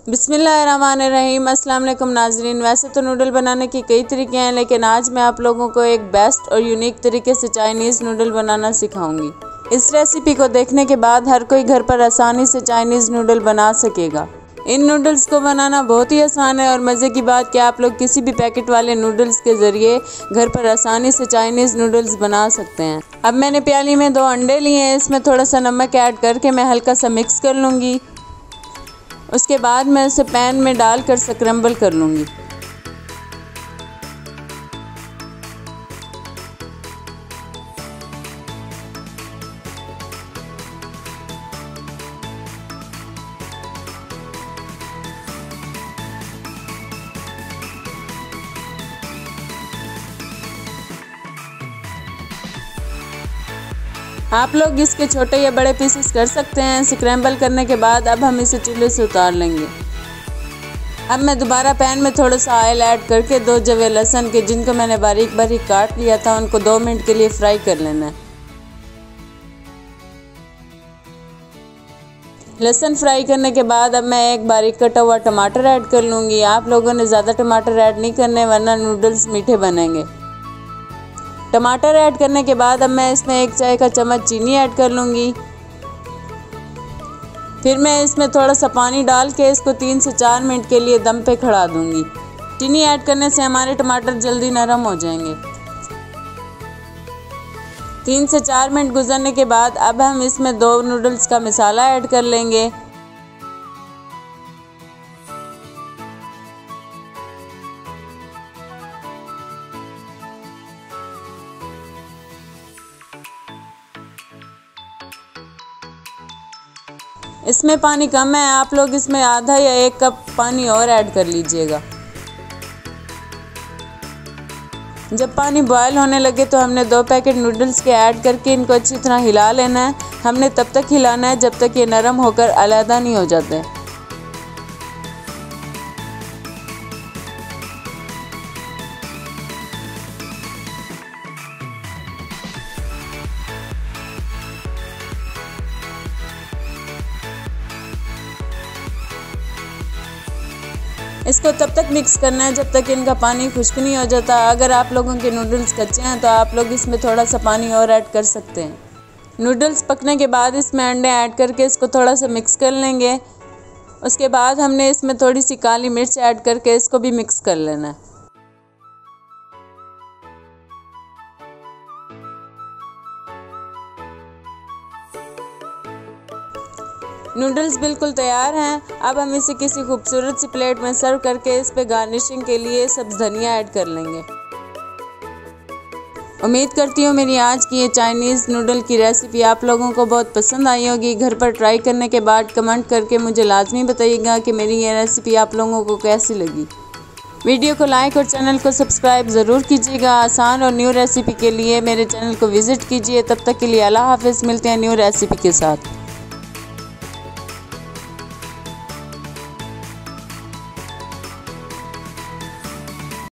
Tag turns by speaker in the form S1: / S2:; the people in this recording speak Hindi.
S1: बिस्मिल्लाहिर्रहमानिर्रहीम। अस्सलाम वालेकुम नाज़रीन। वैसे तो नूडल बनाने के कई तरीके हैं, लेकिन आज मैं आप लोगों को एक बेस्ट और यूनिक तरीके से चाइनीज़ नूडल बनाना सिखाऊंगी। इस रेसिपी को देखने के बाद हर कोई घर पर आसानी से चाइनीज़ नूडल बना सकेगा। इन नूडल्स को बनाना बहुत ही आसान है और मज़े की बात कि आप लोग किसी भी पैकेट वाले नूडल्स के ज़रिए घर पर आसानी से चाइनीज़ नूडल्स बना सकते हैं। अब मैंने प्याली में 2 अंडे लिए हैं, इसमें थोड़ा सा नमक ऐड करके मैं हल्का सा मिक्स कर लूँगी। उसके बाद मैं इसे पैन में डालकर स्क्रैम्बल कर लूँगी। आप लोग इसके छोटे या बड़े पीसेस कर सकते हैं। स्क्रैम्बल करने के बाद अब हम इसे चूल्हे से उतार लेंगे। अब मैं दोबारा पैन में थोड़ा सा ऑयल ऐड करके 2 जवे लहसुन के, जिनको मैंने बारीक बारीक काट लिया था, उनको 2 मिनट के लिए फ्राई कर लेना है। लहसुन फ्राई करने के बाद अब मैं एक बारीक कटा हुआ टमाटर ऐड कर लूँगी। आप लोगों ने ज़्यादा टमाटर ऐड नहीं करने, वरना नूडल्स मीठे बनेंगे। टमाटर ऐड करने के बाद अब मैं इसमें 1 चाय का चम्मच चीनी ऐड कर लूँगी। फिर मैं इसमें थोड़ा सा पानी डाल के इसको 3 से 4 मिनट के लिए दम पे खड़ा दूँगी। चीनी ऐड करने से हमारे टमाटर जल्दी नरम हो जाएंगे। 3 से 4 मिनट गुजरने के बाद अब हम इसमें 2 नूडल्स का मसाला ऐड कर लेंगे। इसमें पानी कम है, आप लोग इसमें आधा या 1 कप पानी और ऐड कर लीजिएगा। जब पानी बॉयल होने लगे तो हमने 2 पैकेट नूडल्स के ऐड करके इनको अच्छी तरह हिला लेना है। हमने तब तक हिलाना है जब तक ये नरम होकर अलग नहीं हो जाते। इसको तब तक मिक्स करना है जब तक इनका पानी खुश्क नहीं हो जाता। अगर आप लोगों के नूडल्स कच्चे हैं तो आप लोग इसमें थोड़ा सा पानी और ऐड कर सकते हैं। नूडल्स पकने के बाद इसमें अंडे ऐड करके इसको थोड़ा सा मिक्स कर लेंगे। उसके बाद हमने इसमें थोड़ी सी काली मिर्च ऐड करके इसको भी मिक्स कर लेना है। नूडल्स बिल्कुल तैयार हैं। अब हम इसे किसी खूबसूरत सी प्लेट में सर्व करके इस पे गार्निशिंग के लिए सब्ज़ धनिया ऐड कर लेंगे। उम्मीद करती हूँ मेरी आज की ये चाइनीज़ नूडल की रेसिपी आप लोगों को बहुत पसंद आई होगी। घर पर ट्राई करने के बाद कमेंट करके मुझे लाजमी बताइएगा कि मेरी ये रेसिपी आप लोगों को कैसी लगी। वीडियो को लाइक और चैनल को सब्सक्राइब ज़रूर कीजिएगा। आसान और न्यू रेसिपी के लिए मेरे चैनल को विज़िट कीजिए। तब तक के लिए अल्लाह हाफ़िज़। मिलते हैं न्यू रेसिपी के साथ।